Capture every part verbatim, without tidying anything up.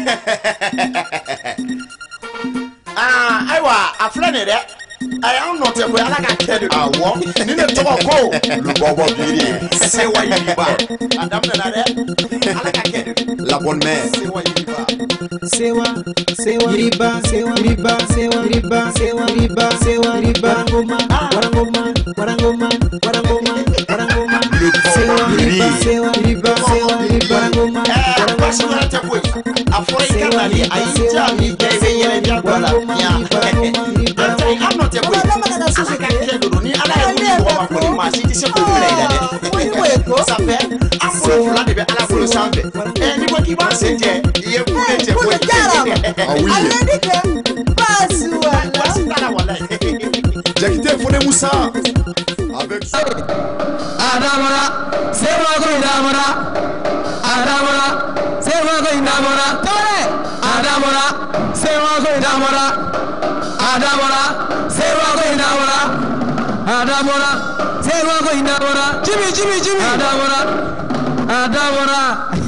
Ah, I wa a friend there. I am not a well, I can tell you. I walk in the top go. Look over beauty. Say what you buy. And I'm not there. La bonne mère. Say what you buy. Say what, say what riba, say what riba, say what riba, say what riba, say what riba. Warangoma, warangoma, warangoma, warangoma. Say what riba, say what riba, say what riba. Warangoma. Africa, I tell me, I'm not a boy. I'm Adamora, Sewa go Damora, Adamora, Sewa go Damora, Adamora, Sewa go Damora, Jimmy, Jimmy, Jimmy, Adamora, Adamora.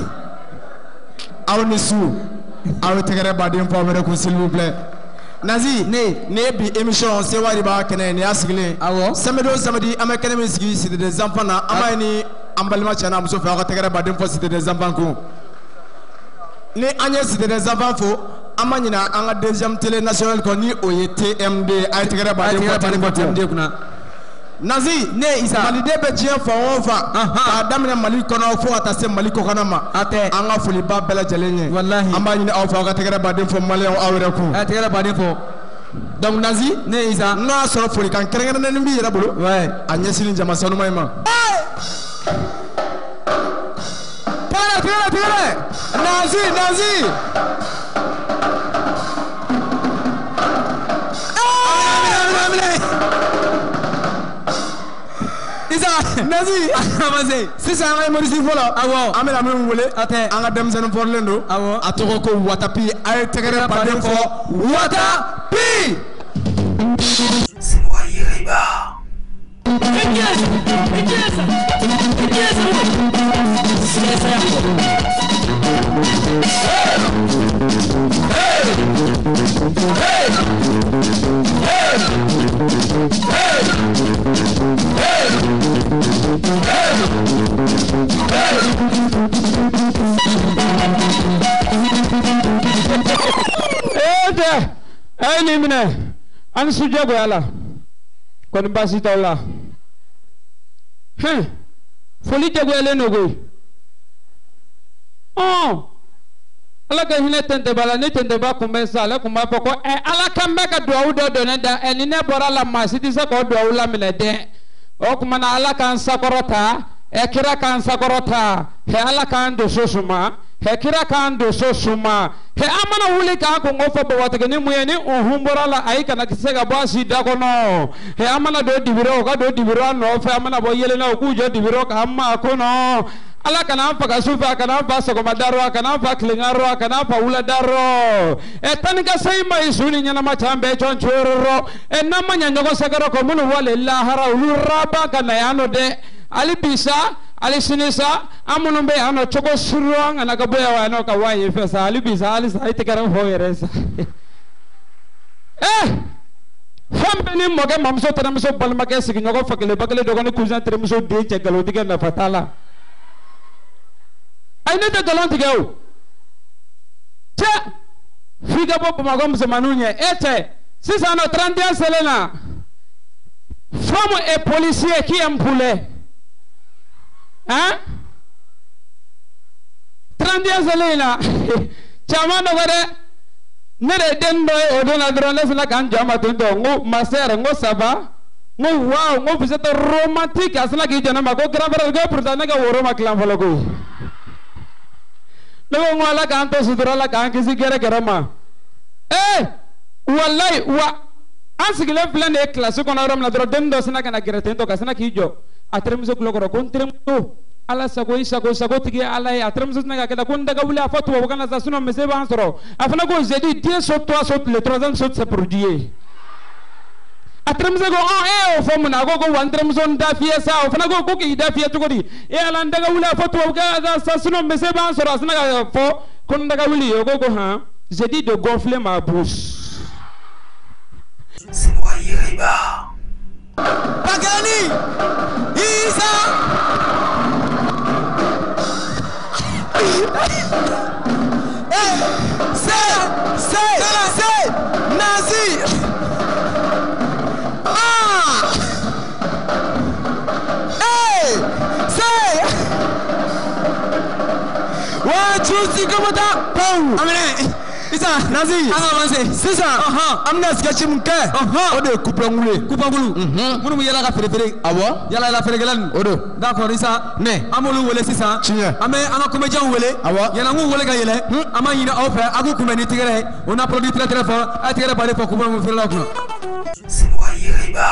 I will sue. I will take a body for me, s'il vous plaît. Nazi, ne, ne bi émission Sewa riba kene ne asigile. Awo. Samedi samedi American music c'est des enfants na amani ambalima chana muso fa take a body for c'est des enfants ko. Ni Agnès des enfants faux, Amanina, en deuxième télé nationale connue au T M D, a été créé T M D. Nazi, né Isa, Malide Betien Faova, Adam Mali Kono, faut attacher Mali Kokanama, Ate, Anga Foliba Bella Jalene, Wallahi, Amanina Alpha, Catégra Badin for Malay or Auraku, Catégra Badin for. Donc Nazi, né Isa, no sort for can carry an enemy, ouais, Agnès in Jamason Maima. Tire, tire, Nazi, Nazi. Isa, Nazi. Amaze. Si ça a été modifié voilà. Awo. Amel amel voulé. Ate. Anga dem zeno pour lendo. Awo. Atoko ko watapi. Aye tegere pa dem fo. Watapi. C'est moi Yeriba. Yes. Yes. Yes. Hey, Nimine, I'm Sujagola. Konbasitola. Huh? Folite gwele no go. Oh. Ala ka hine tente bala ne tente ba kumesa ala kuma poko e ala ka meka do awdo do ne da eni ne bora la masiti se ko do awla mine de. O kuma na ala kan sakorota e kira kan sakorota he ala kan do sosuma he kira kan do sosuma he amana wuli ka ko ngofo bo watake ni muyeni ohumbora la ai kana kisega basi da ko no he amana do dibiro ka do dibiro no fe amana bo yele na ku jo dibiro ka amma ko no ala kana fa ka sufa kana fa so ko madaro kana fa klingaro kana fa ula daro e tanika sai mai suni nyana machambe chonchoro e namanya nyogo sagaro ko munu wale la hara uraba kana yano de ali bisa ali sinisa amuno be ano chogo suruang ana ka boya wa no ka wa yefesa ali bisa ali sai te karam ho yeresa eh fambe ni moge mamso tanamso balmake sigi nyogo fakele bakele dogoni kuzan tremso de chegalo diga na fatala I need the gallant to go. Che, figa popo magom semanunye. Ete, si sa no trente Selena. From a policier qui aime poulet. Hein? trente Selena. Chamano vare. Nere dendo o dona drone se la kan jama tundo ngo maser ngo saba. Ngo wow ngo visita romantique asla ki jana ma ko grave go purtana ka woro ma klam fologo. Lewo ngala kanto sudura la kan kisi gere gerama eh wallahi wa ansigile plan de classe ko na rom la dro dendo sina kana gere tento kasina kijo atremso glogoro kontremto ala sago isago sago tigi ala ya atremso na ka da kun daga wula fatwa kana za suno mese ba ansoro afana ko zedi deux sur trois sur le troisième sur se produit atremso go oh eh o fomu na go go wantremso nda fiesa o fana go ko ki da fiesa ko di e ala daga wula fatwa ka za suno mese ba ansoro asina ka fo J'ai dit de gonfler ma bouche. C'est moi Yeriba. Pagani Isa. Eh, c'est c'est c'est Nazi. Ah. Eh, c'est one two three come on. Pow. Amen. Isa Nazi anga avance c'est ça amna sketch mun ke o de kupangule kupangulu munu mu yala ka fere fere awo yala la fere gelan o do d'accord Isa ne amolu wele sisa ame anga comédien wele awo yana ngu wele ga yele ama yina au fait aku kumeni tigere on a produit très très fort a tigere parler pour kupangulu fere la ko c'est moi Yeriba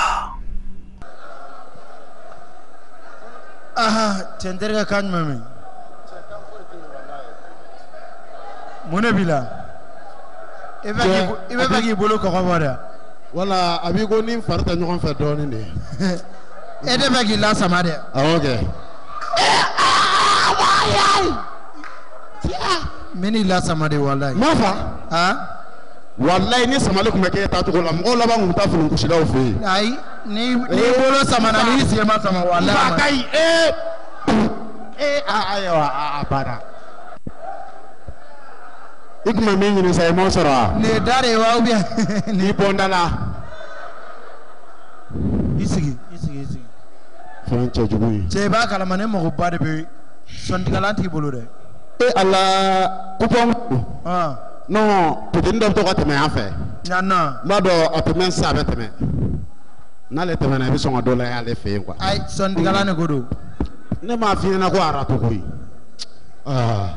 aha tenderga kan mami monabila il va pas qu'il bolo ko wala wala abi ko ni farta ñoxon fa doni de e de ba gi la sama de ah ok meni la sama de wallahi ma fa ha wallahi ni sama le kuma ke ta to la mo la ba ngum ta fu ko sidaw fe ai ni ni bolo sama na ni si ma sama wallahi ma kai e e ayo a bada ikuma mingi ni sai mo sora ne dare wa ubia ni bondala isigi isigi isigi fanche jugu je ba kala mané mo ko bade be son digalanti bolo de e ala kupon ah non peut-être ndo to ko teme afa nyana ba do oteme sa be teme na le teme na bi so ngodo la ya le fe kwa ai son digalane godo ne ma fi na ko ara to ko yi ah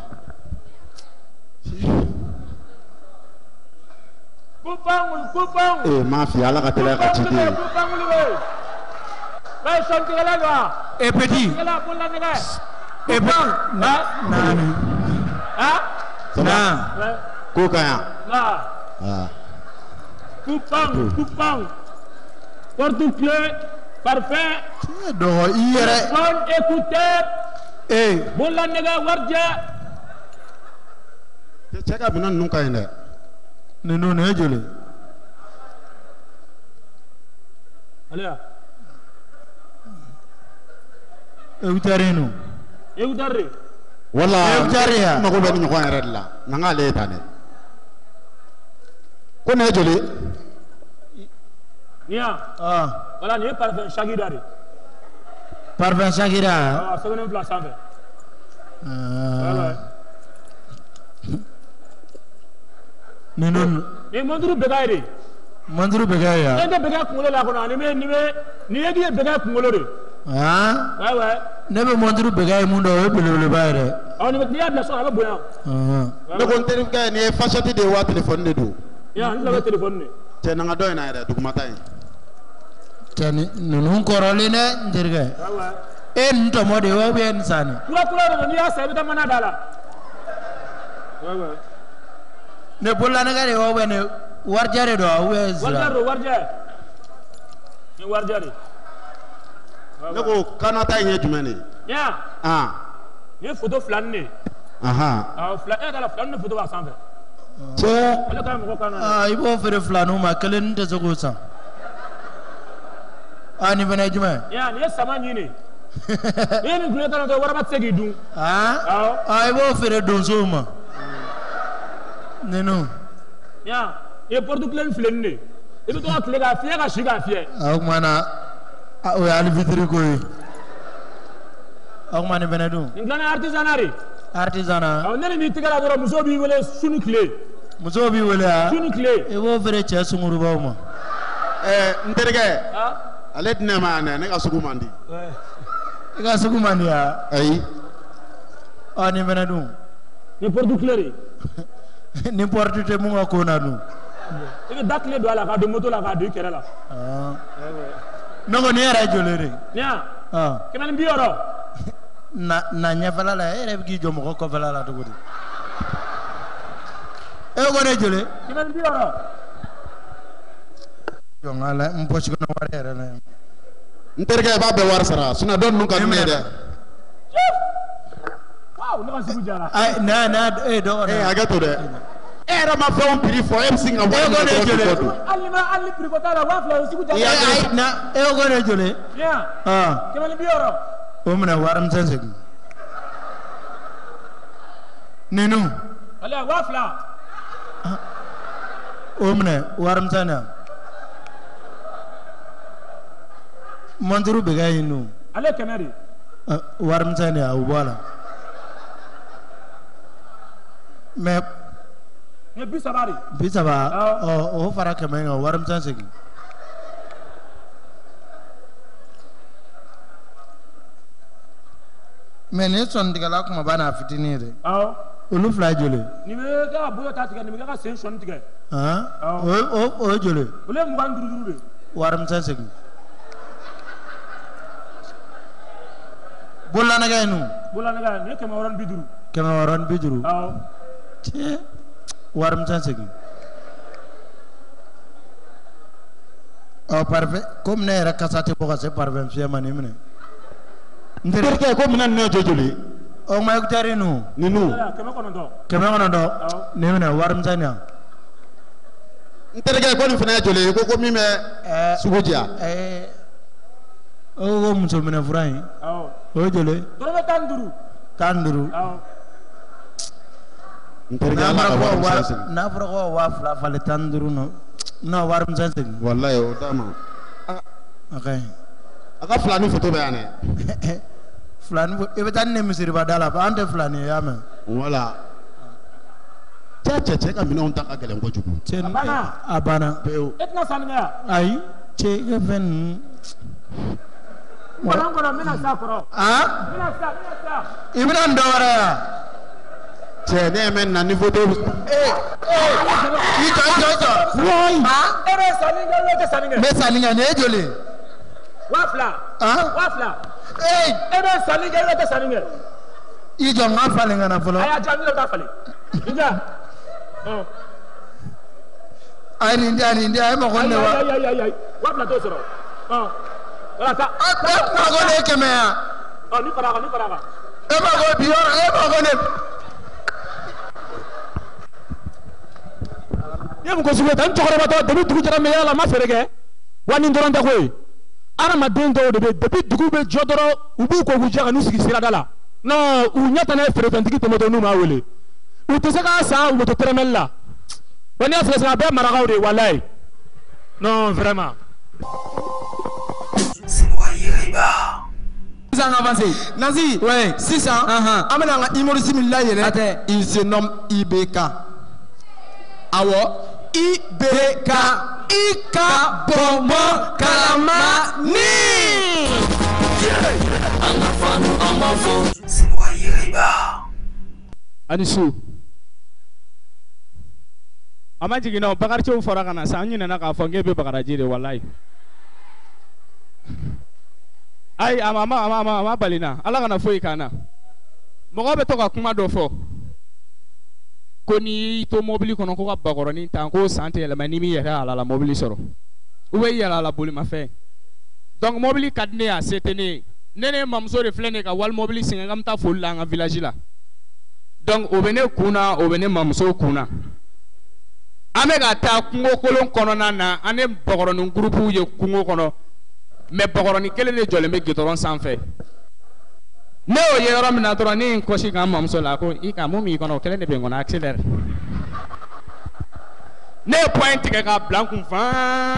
Kupangul, kupang. Eh, mafia ala ka tele ka chidi. Kupangul we. Ba son tigala ga. e petit Tigala pulla nega. e bang na na Ha? na Ko kaya. Na. Ah. Kupang, kupang. Portugais, parfait. do yere Bon écouteur. eh Pulla nega warja. Che ka binan nun kay ne. ne no ne jole Alia. e utareno E udarre. Wala. E jariya. Ma ko be ni ko yere la. Na nga le tane. Ko ne jole. Nia. ah Wala ni parfait Shagidari. parfum Shakira Ah, seconde place en fait. ah ne non Ni monduru begaire. manduru begaya Ende bega kungolo la kono ni me ni me ni yegi bega kungolo de. ah Ouais ouais. ne be manduru begaya mundo e bele bele bayre On ni ya bla so aba boyan. ah Ne ko ntere ka ni fashati de wa telephone de do. Ya ni la téléphone ni. Che na nga do na ere dugumata yi. tani nunu korole ne ndirga Ouais ouais. e nto mode wa be nsani Kula kula ni ya sabe ta mana dala. Ouais ouais. ne bolla ne gare wa be ne warjare do we zra Warjaro warja. Ni warjari. Ne ko kana ta yi jumene. Ya. Ah. Ni photo flan ni. Aha. Ah flan e kala flan ni photo ba sanfɛ. Che Ala ka mo kana. ah ibo fere flanu ma kelen te zogo sa ani bana juma Ya ni sama ni ni. Ni ni gure tan do waraba tsegi dun. ah Ah. ah ibo fere donzo ma nenu Ya. E portugais flen ni. E bi to atle ga fie ga shi ga fie. ah mana o ya ali vitri ko yi ah mana bana dum Ngana artisanari. artisana Ah ne ni tigala doro muso bi wele sunu clé. muso bi wele a Sunu clé. ibo fere che sunguru ba ma eh ntere ke. Ah. Ale dina ma ne ne ka sugu mandi. Ouais. ga sugu mania Ayi. ani bana dum Ni portugais. ni porte te mu ko na dum E bi dakle do ala ka do moto la ka do kere la. ah noko ni era jolere Nia. ah Kemen bi oro. na na nyafala la ere bi jomo ko ko fala la to gudi e ko ne jole Kemen bi oro. yo ngala mpochi ko no ware ere na Ntere ke ba be war sara. Suna don nun ka ne de. Wow. ne ka sugu jara. Ayi n'a n'a e dɔgɔ ee hakɛ to dɛ e yɛrɛ ma fɛnw piri fɔ e bɛ sin ka wari minɛ dɔrɔn k'i kɔ don. hali ma hali piri ko t'a la waa fila o sugu jara. ayi na e ko ne joli. tiɲɛ. ɔn kɛmɛ ni bi wɔɔrɔ. o minɛ warimisɛn segin. ninnu. ale waa fila. o minɛ warimisɛn na. mɔnturu bɛ kɛ yen nɔ. ale kɛmɛ de. warimisɛn de a o bɔ a la. mais. ne bi saba de. bi saba ɔ o fara kɛmɛ kan warimisɛn segin. mais ne sɔnnitigɛla kumaba n'a fitinin ye dɛ. awɔ. olu fila ye joli. nin bɛ kɛ ka bolo ta tigɛ nin bɛ kɛ ka sen sɔnni tigɛ. o o o ye joli. olu ye mugan ni duuru duuru de. warimisɛn segin. bololanɛgɛ ye nu. bololanɛgɛ nin ye kɛmɛ wɔɔrɔ ni bi duuru. kɛmɛ wɔɔrɔ ni bi duuru. awɔ. tiɲɛ warimisɛn segin. ɔ parfait komi ne yɛrɛ kasa tɛ bɔ ka se parfait fiyɛ ma nin minɛ. n terikɛ ko minɛn ninnu ye joli. o ma écouteur nu. ninnu. kɛmɛ kɔnɔntɔn. kɛmɛ kɔnɔntɔn. nin minɛ warimisɛn yan. n terikɛ ko nin fana ye joli ye ko ko min bɛ sugu diya. ɛɛ o ko muso minɛ fura in. awɔ. o ye joli. dɔrɔmɛ tan ni duuru. tan ni duuru. awɔ. n terikɛ ala ka warimisɛn segin. n'a fɔra ko waa fila falen tan ni duuru nɔ n'o warimisɛn segin. walayi o d'a ma. a ka ɲi. a ka filani foto bɛ yan dɛ. filani i bɛ taa ni ne misiriba da la an tɛ filani ye y'a mɛn. wala. cɛ cɛ cɛ ka minɛnw ta ka gɛlɛn kojugu. cɛ a banna. a banna. pewu. e tɛna sanni kɛ yan. ayi cɛ i ka fɛn ninnu. kɔnɔ kɔnɔ n bɛna s'a kɔrɔ. aa n bɛna sa n bɛna sa. i bɛna nin dɔ wɛrɛ yan. cɛ ne ye mɛn na ni foto. ee i jɔ i jɔ i jɔ. e bɛ sanni kɛ e tɛ sanni kɛ. n bɛ sanni kɛ nin ye joli. waa fila. waa fila. ee e bɛ sanni kɛ e tɛ sanni kɛ. i jɔ n ka falen ka na fɔlɔ. a y'a diya n yɛrɛ bɛ taa falen. n diya. a ye nin diya nin diya e mago ne wa. ayi ayi ayi ayi waa fila t'o sɔrɔ. wala taa. e mago ne ye kɛmɛ yan. ɔ ni fara a kan ni fara a kan. e mago bi yɔrɔ e mago ne. ye mun ko sugu ye tan n cɛkɔrɔbatɔ depuis dugu jɛra mɛ yala n ma feere kɛ wa nin dɔrɔn tɛ koyi adamaden dɔw de bɛ depuis dugu bɛ jɔ dɔrɔn u b'u ko k'u jɛ ka n'u sigi sirada la non u ɲɛ tɛ ne feerefɛntigi tɛmɛtɔ n'u m'a wele u tɛ se k'a san moto tɛrɛmɛli la wa n'i y'a filɛ sisan a bɛɛ marakaw de ye walayi non vraiment. sisan ka avancé Nazi ouais sisan an bɛna an ka humoriste min layɛlɛ atɛ il se nomme I B K awɔ I B K I ka bɔnbɔn kalamani an ka fanu an b'a fɔ Senuga Yiriba ani su a ma jigin na Bakaricew fɔra ka na sa an ɲinɛna k'a fɔ k'e bɛ Bakaraji de walayi ayi a ma a ma a ma a ma bali na Ala kana foyi k'an na mɔgɔ bɛ to ka kuma dɔ fɔ ko n'i y'i to mobili kɔnɔ ko ka bakɔrɔnin tan ko san tɛ yɛlɛma n'i m'i yɛrɛ ala la mobili sɔrɔ ou bien i yɛlɛ a la bolimafɛn donc mobili ka di ne ye a se tɛ ne ye ne ne mamuso de filɛ ne ka wali mobili sɛgɛn k'an bɛ taa foli la an ka village la donc o bɛ ne kun na o bɛ ne mamuso kun na an bɛ ka taa kungo kolon kɔnɔna na an ni bakɔrɔnin groupe ye kungo kɔnɔ mais bakɔrɔnin kelen de jɔlen bɛ gitɔrɔn sanfɛ ne y'o ye yɔrɔ min na dɔrɔn ne ye n kɔsi k'an mamuso la ko i ka mun b'i kɔnɔ o kelen de bɛ n kɔnɔ accélère ne ye point tigɛ k'a bila n kun fan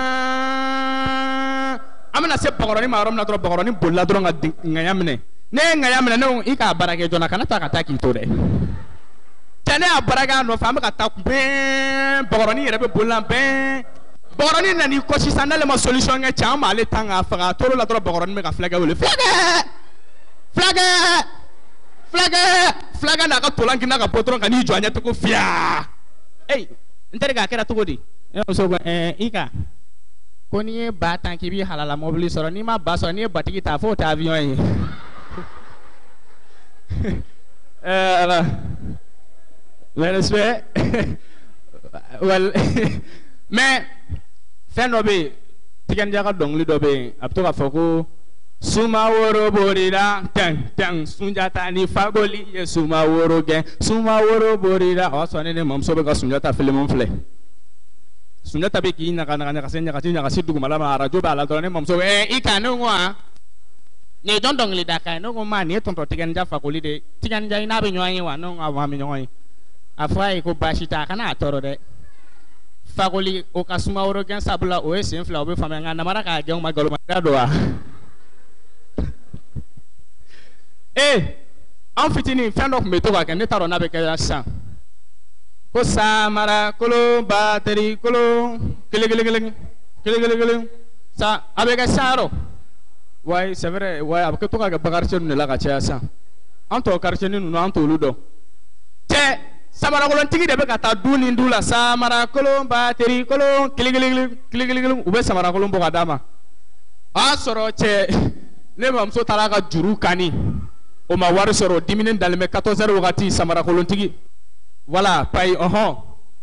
an bɛna se bakɔrɔnin ma yɔrɔ min na dɔrɔn bakɔrɔnin bolila dɔrɔn ka ŋaɲa minɛ ne ye ŋaɲa minɛ ne ko i k'a baara kɛ joona kana taa ka taa k'i to dɛ cɛ ne y'a baara kɛ a nɔfɛ an bɛ ka taa bɛn bakɔrɔnin yɛrɛ bɛ bolila bɛn bakɔrɔnin nan'i kɔsi sisan n'ale ma solution kɛ cɛ an b'ale tan k'a faga a tor'o la dɔrɔn bakɔrɔnin bɛ ka fulakɛ wele fulakɛ fulakɛ fulakɛ fulakɛ n'a ka ntolan girinna ka bɔ dɔrɔn ka n'i jɔ a ɲɛ tugun fiyaa eyi n terikɛ a kɛra cogo di ne muso ko ɛɛ i ka ko n'i ye ba tan k'i b'i halala mobili sɔrɔ n'i ma ba sɔrɔ n'i ye batigi ta f'o tɛ avion ye ɛɛ ala le respect well mais fɛn dɔ bɛ yen tigɛndiya ka dɔnkili dɔ bɛ yen a bɛ to k'a fɔ ko Suma woro borira tang tang Sunjata ni fagoli ye suma woro gen suma woro borira o so ne mom so be ka Sunjata film on fle Sunjata be ki na kana kana senya katinya kasidu mala ma radio ba la ne mom so eh ikanu wa ne don dong li daka no ko ma ne ton to tigan ja fagoli de tigan ja ina be nyoyi wa no wa mi nyoyi afai ko bashita kana toro de fagoli o ka suma woro gen sabula o e sen fla o be fama ngana mara ka jong ma golo ma do wa eh en fitini friend of me to ka ne taro na be ka san ko samara kolo battery kolo kele kele kele kele kele kele sa abe ka saro ouais c'est vrai ouais avec to ka bagar chen ne la ka cha san anto quartier ni no anto ludo te samara kolo tigi de be ka ta duni ndula samara kolo battery kolo kele kele kele kele kele kele ube samara kolo mbo ka dama a soro che ne mam so tara ka juru kani o ma wari soro diminen dalme quatorze heures wakati samara kolontigi voilà pay ohon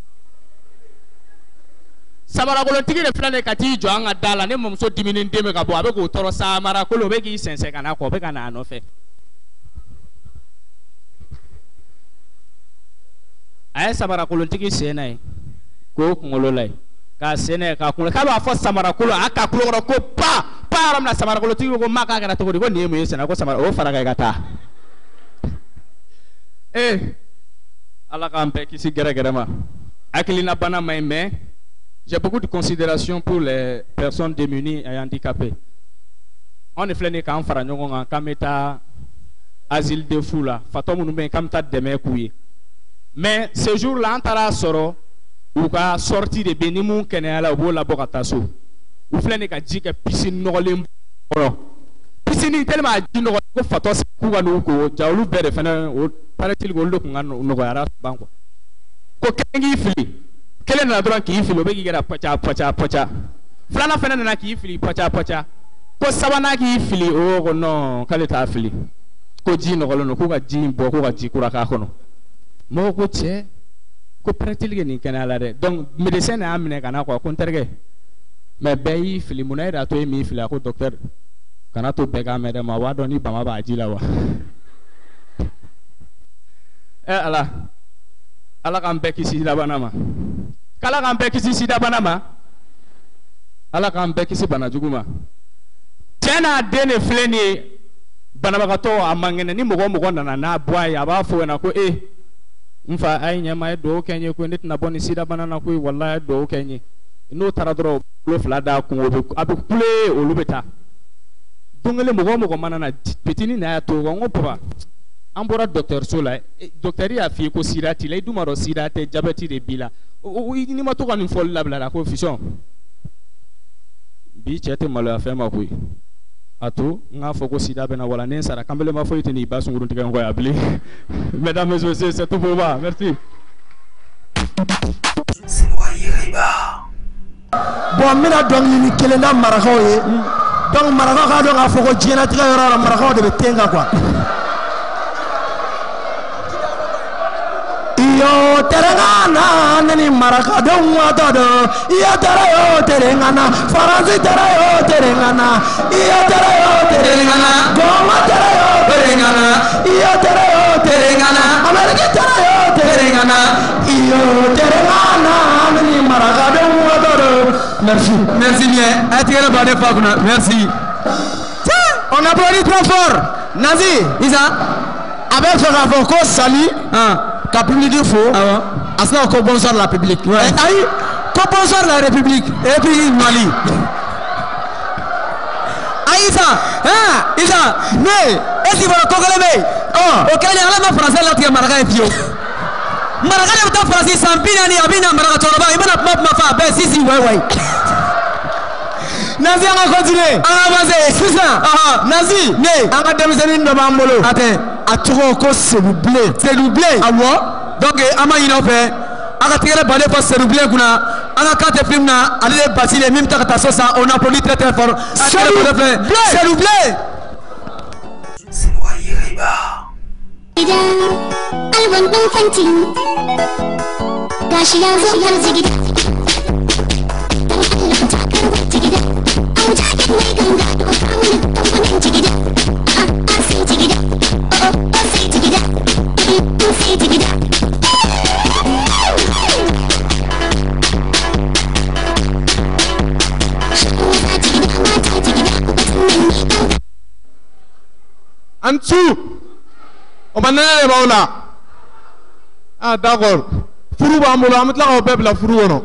samara kolontigi de flane kati jo anga dala ne mom so diminen deme ka bo abe ko toro samara kolo be ki sense kana ko be kana no fe ay samara kolontigi senai ko ngolo lai ka senai ka ko ka ba fo samara kolo aka kolo ko pa param na samara kolo tigi ko maka kana to ko ni mu yesena ko samara o faraga gata eh ala ka mpe kisi gere gere ma akilina bana mai mais j'ai beaucoup de considération pour les personnes démunies et handicapées. On est flâné quand fara nyonga kameta asile de fou là fatomu numbe kamta deme kuyi mais ce jour là antara soro ou ka sorti de benimu kenela bo la bokata so ou flâné ka jike piscine nogolem boro piscine tellement ji nogo ko fatos ku ga no ko jawlu bere fana o paratil go lokku ngano nogo yara banko ko kengi fili kele na dron ki fili be gera pacha pacha pacha flana fana na ki fili pacha pacha ko sabana ki fili o ko no kale ta fili ko ji nogo no ko ga ji bo ko ga ji kura ka kono mo ko che ko paratil ge ni kanala de donc médecin na amne kana ko ko terge mais bayi fili munaira to mi fili ko docteur kana to bega mere ma wa doni bama ba ji la wa eh ala ala kan beki si da banama kala kan beki si da banama ala kan beki si bana juguma tena dene fleni banaba ka to amangene ni mogo mogo na na boy aba fo na ko eh mfa ay nyama do kenye ko nit na boni si da banana ko wallahi do kenye no taradro lo flada ko abe kule o lubeta dongale mogo mogo manana petini na to ngo papa ambora docteur sola docteur ya fi ko sirati lay dumaro sirate diabète de bila o ni ma to kan fol labla la confusion bi chete malo afa ma ko ato nga foko sida bena wala nen sara kambele ma foyite ni basu ngurunti kan ko abli mesdames et messieurs c'est tout pour moi merci bon mina dong ni kelenda marako ye donc marako ka do nga foko jina tiga yoro marako de betenga quoi yo terengana nani maraka don wato do yo terayo terengana faransi terayo terengana yo terayo terengana goma terayo terengana yo terayo terengana amerika terayo terengana yo terengana nani maraka don wato do merci Merci bien. Attirez le bas de Fakuna. Merci. On applaudit trop fort. Nazi, Isa, avec ce rapport qu'on salue, qu'a publié du faux, à ce qu'on bonsoir la République. Aïe, qu'on bonsoir la République. Et puis Mali. Aïe, Isa, hein, Isa, mais, est-ce qu'il va le Congolais? Oh, ok, il y a un français là qui est marqué et Fio. Marqué le temps français, sans pinani, abina, marqué, il va pas ma femme, ben si, si, ouais, ouais. Nazi on va continuer. Ah vas-y, c'est ça. Ah Nazi, mais on va démissionner de Bambolo. Attends, à trop ko s'il vous plaît. S'il vous plaît. Ah ouais. Donc ama ino fait. Aka tirer balé pour s'il vous plaît kuna. Aka carte film na aller bâtir les mêmes ta ça ça on applaudit très très fort. S'il vous plaît. S'il vous plaît. C'est moi Yeriba. Alwan dan fantin. Gashi ya zo har zigida. I'm en dessous. On va aller là. Ah d'accord. Furu ba mbolo amatla ko bebe la furu wono.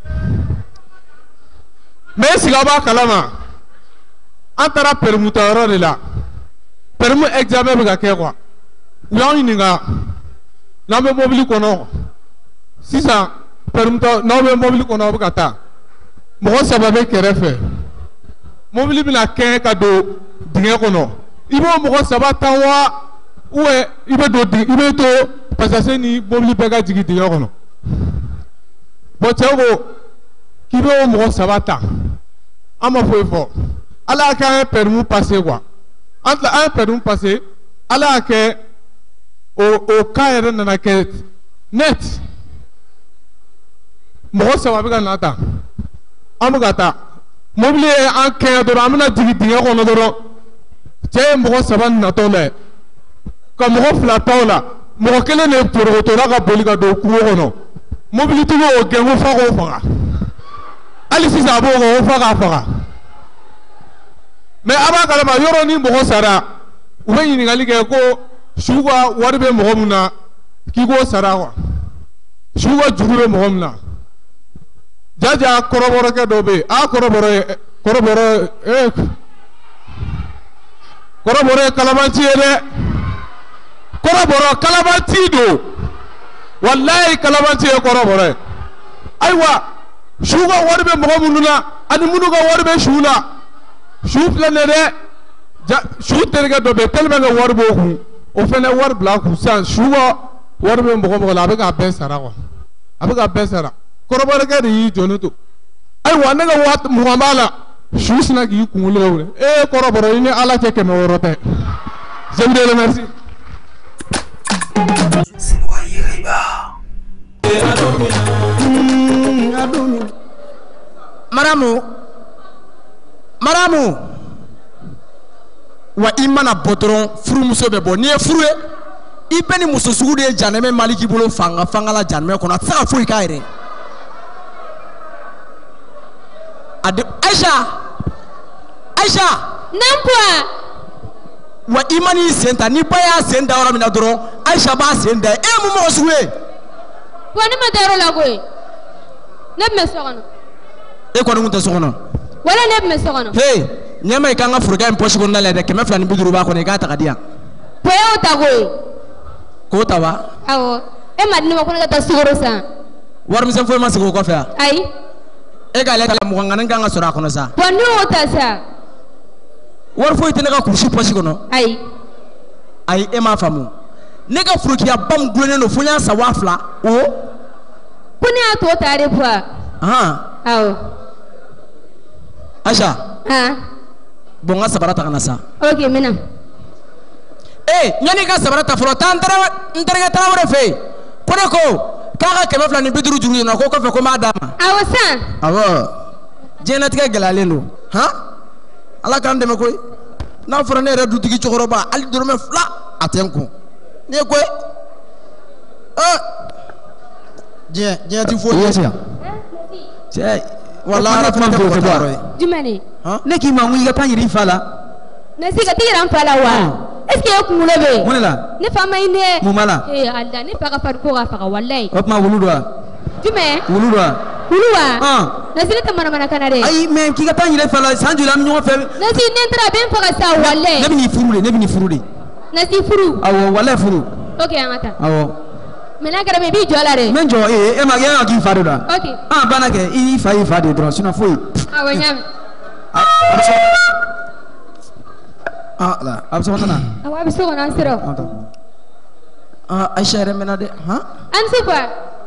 Mais si gaba kalama. Antara permuta ro de la. Permu examen be ka ke quoi. Yon ininga. Na be mobile kono. Sisa permuta na be mobile kono be kata. Mo sababe kerefe. Mobile bi na ke ka do dinge kono. Ibo mo sabata wa ouais il veut do il veut to parce que ni mobile be ka jigi dinge kono. Bo tego ki be mo sabata. Ama fo fo. Ala ka un permis passé quoi. Entre un permis passé, ala ka au au cas na ke net. Mo sababe ka nata. Amugata mobile en quinze do amna digi dinge kono do te mo saban na tole ko mo fla tawla mo kele ne pour to la ka boli ka do ku kono mobile tu o gengo fa ko fa ali si sa bo ko fa ka fa mais aba kala ma yoro ni mo sara u be yin ngali ke ko shuga warbe mo muna ki go sara wa shuga jurube mo muna jaja koroboro ke dobe a koroboro koroboro eh koroboro kalabanti ele koroboro kalabanti do wallahi kalabanti e koroboro aywa shuga warbe mo mununa ani munuga warbe shula shufla ne de ja shuter ke dobe telme ga warbo ku o fene war bla ku san shuga warbe mo mo la be ga besara wa abiga besara korobara ka di jonuto ay wane ga wat muhammala shusna gi kungulewre e korobara ni ala ke keme worote je vous remercie maramu maramu wa imana botron furu muso be bo ni e furu e ibeni muso sugu de janeme maliki bolo fanga fanga la janeme kono sa fu ikaire Aisha Aisha Nampwa wa imani senta ni baya senda ora mina doro Aisha ba senda e mu mo suwe wani madaro la goy ne me sokono e ko ngun ta sokono wala ne me sokono hey nyama e kanga furga en poche ko na le de keme flani biduru ba ko ne ga ta kadia poyo ta goy ko ta wa awo e madini ma ko na ta sugoro sa war mi sen fo ma sugo ko fa ai e ga le kala mo ngana nganga sura kono sa bonu ota sa war fo itene ka kursi poche kono ai ai e ma famu ne ga furuki ya bam glone no funya sa wafla o kuni ato tare fa aha awo Aisha ha bonga sabarata kana sa okay mina eh nyani ka sabarata fro tantara ntarga tawre fe kone ko kaka keme flani biduru juru na ko ko fe ko madama awo sa awo jena tika galalendo ha ala kan de makoy na fro ne redu tigi chokoro ba ali dorome fla atenko ne koy ah je je ti fo Yes ya. je wala ra fa ko taro jumani ha Ne ki ma ngi ga tanyiri fala. na siga tiran fala wa est ce que yakumulo be Mun la. ne fama ine Mumala. eh Allah ne faga par ko ga faga wallahi O ma wuludwa. jume Wuludwa. huluwa Ah. na sina tamana mana kanare Ai me ki ga tanyiri fala sanjula mi nyo fe. na si ne ndra ben faga sa wallahi Ne bi ni furude, ne bi ni furude. na si furu Awo wala furu. okay angata Awo. mena gara me bi jola re Men jo eh e ma ga ki fado da. okay Ah bana ke i fa i fa de dron sina foi. awo nyam Ah la, abso na. awo abiso na siro ah Aisha remena de ha an supa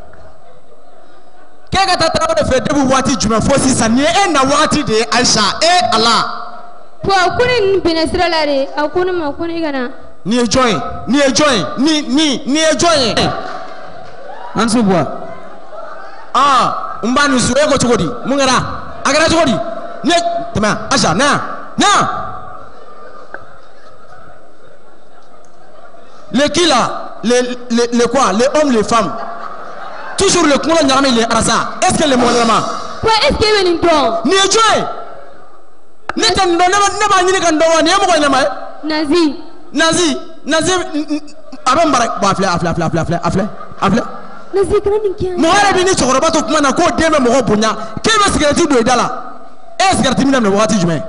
ke ga ta taro de fe debu wati juma fo si sanye e na wati de Aisha e Allah po kunin binesira la re akuni ma kuni gana ni e join ni e join ni ni ni e join Ansu bwa. ah umbani su e ko chogodi mungara agara chogodi ni tema Aisha na na les qui là les les les quoi les hommes les femmes toujours le kungolo nyarami les arasa est ce que les monama po est ce que woni don ni ejoy ni tan do ne ne ba nyini kan do wa ni mo ko nyama nazi Nazi, Nazi, avant Barak, afle, afle, afle, afle, afle, afle, afle. Nazi, quand même, Moi, je suis sur le bateau, comment on a quoi, demain, mon bonia. Quel est ce que tu dois là? Est-ce que tu m'as dit, tu m'as dit,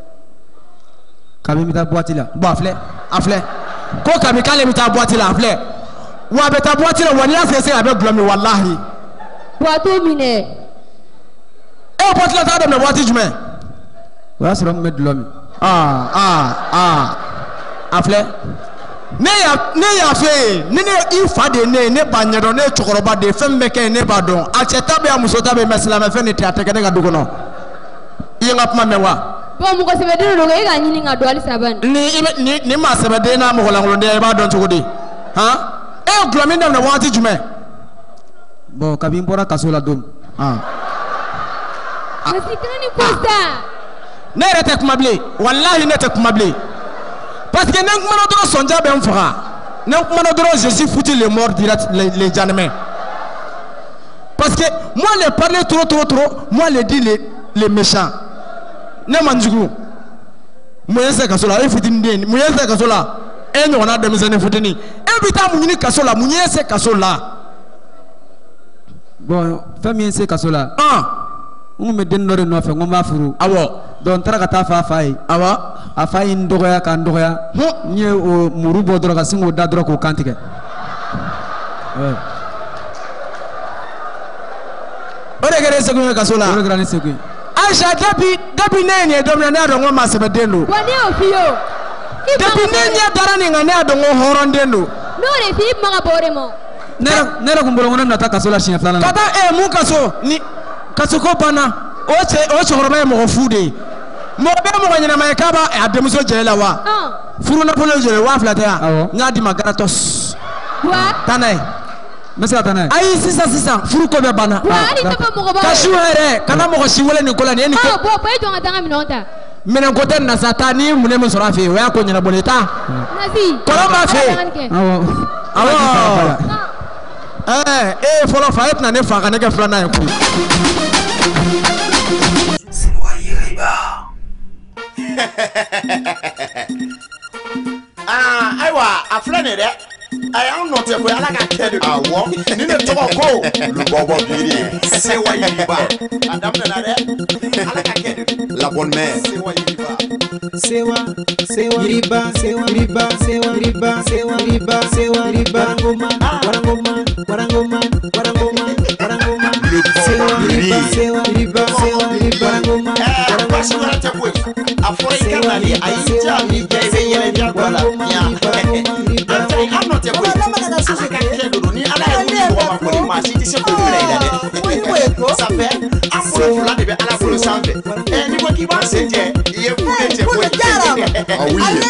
Kami mita boîte là, bon, afle, afle. Quoi, Kami, quand mita boîte là, afle. Ou avec ta boîte là, ou on y a fait avec Blomé, wallahi. Boîte miné. Et boîte là, t'as de me boîte, tu m'as. Ouais, c'est l'homme de l'homme. Ah, ah, ah. Afle. Ne ya ne ya fe ne ne ifa de ne ne ba nyado ne chokoroba de fem meke ne ba don acheta be amusota be mesela me fe ne teate ke ne ga dugono yenga pma mewa Bon mu ko sebe de do ga nyini nga do ali saban ni ni ni ma sebe de na mo holangolo de ba don chokodi ha e glomi ndam na wati jume Bon, kabin bora kasola dom. ah Nazi, quand même, Costa. ne rete kuma ble wallahi ne te kuma ble parce que ne kuma do sonja be mfara ne kuma do je suis foutu les morts direct les les janemais parce que moi les parler trop trop trop moi les dit les les méchants ne manjugu moyense kasola e fitini de moyense kasola e nyona de mizene fitini e bita munyini kasola moyense kasola Bon, famille c'est kasola. ah On me donne le nom, on m'a furu. awo Donc, Tarakata fa faille. awa A faille in doya kan doya. Ni au murubo droga singo da droga kantike. Ouais. ore gere se ko kasola Ore grani sekui. aisha depuis depuis nene domna na do ngoma se bedendo Wani ofio. depuis nene darani ngane do ngo horondendo No le fi maga bore mo. Nera nera kumbolo ngona nata kasola shinya flana. kata e mu kaso ni kaso ko bana o che o choroba mo fude mo be mo nyina mai kaba e ademuso jela wa Ah. furu na polo jele wa flata ya Awo. ngadi magaratos Wa. tanai Mesela tanai. ayi sisa sisa furu ko be bana Wa ali tapa mo ko ba. kashu here kana mo si wala ni kola ni ni Ah, bo pa jo ngata minonta. menen ko ten na satani mune mo sora fe wa ko nyina boleta Nazi. Kola ma fe. Awo. awo eh eh folo fa etna ne fa kana ke flana ko Ah, aiwa, afra ne de. Ai an note ko ala ka kede. Awo, ni ne to ko. Lu bobo biri. Se wa yiba. Adam na de. Ala ka kede. La bonne mère. Se wa yiba. Sewa, sewa, riba, sewa, riba, sewa, riba, sewa, riba, sewa, riba, warangoma, warangoma, warangoma, warangoma, warangoma, sewa, riba, sewa, riba, sewa, riba, warangoma, warangoma, Afrika na ni aija mi jebe yele jagola ya. Antai am not a boy. Ala ka kede ni ala e ni ko ma ko ma si ti se ko ile ile de. Ça fait am ko fula de be ala ko sanfe. Eh ni ko ki ba se je. Iye fu de je ko. Ah oui.